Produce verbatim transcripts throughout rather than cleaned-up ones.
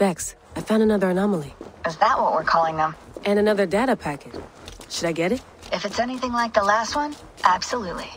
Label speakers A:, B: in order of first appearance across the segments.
A: Bex, I found another anomaly.
B: Is that what we're calling them?
A: And another data packet. Should I get it?
B: If it's anything like the last one, absolutely.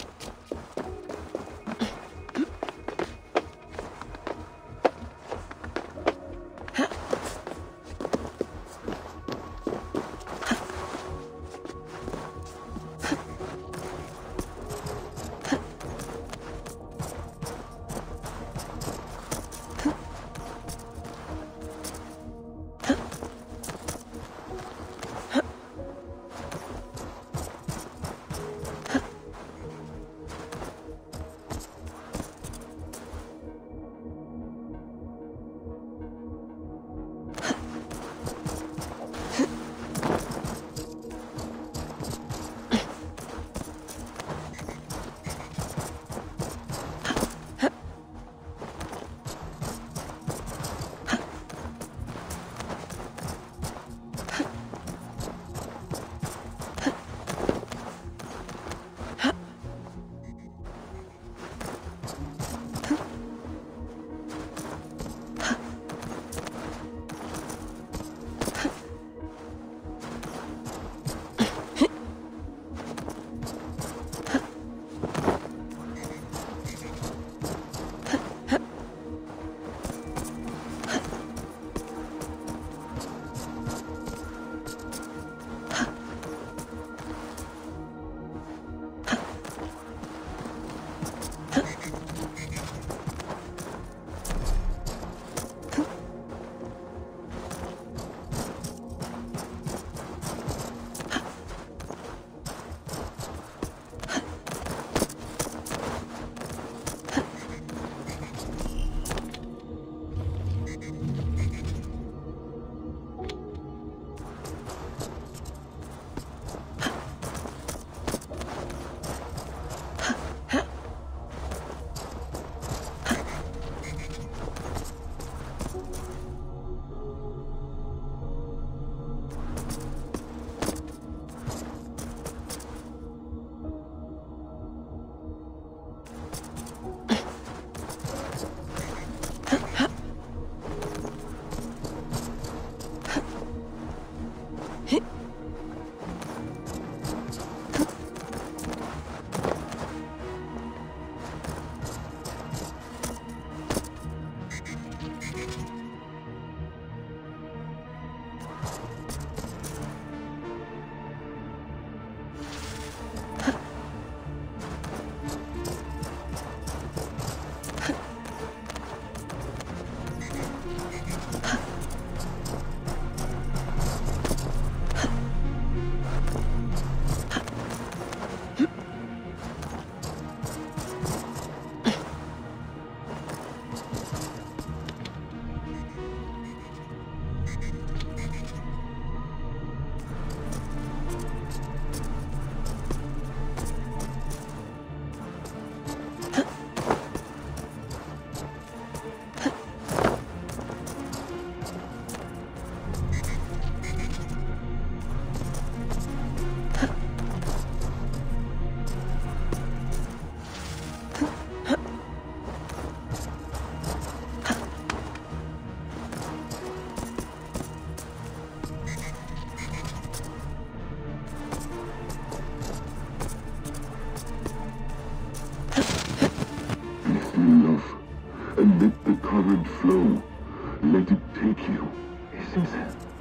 C: and let the current flow. Let it take you.
D: This is...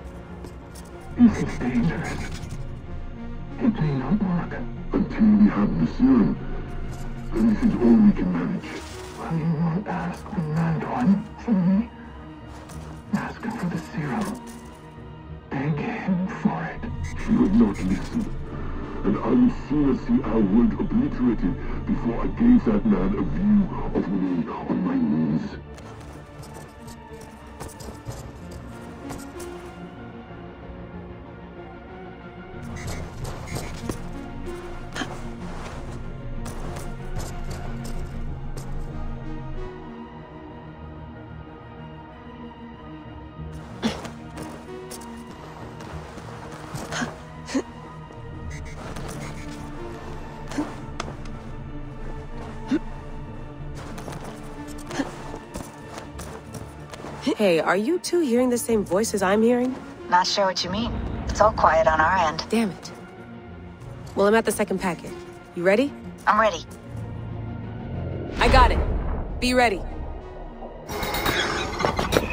D: This is dangerous. It may not work.
C: Until we have the serum, then this is all we can manage.
D: Well, you won't ask the Mad One from me. Ask him for the serum. Beg him for it.
C: She would not listen. And I would sooner see our world obliterated before I gave that man a view of me on my knees.
A: Hey, are you two hearing the same voices I'm hearing?
B: Not sure what you mean. It's all quiet on our end.
A: Damn it. Well, I'm at the second packet. You ready?
B: I'm ready.
A: I got it. Be ready.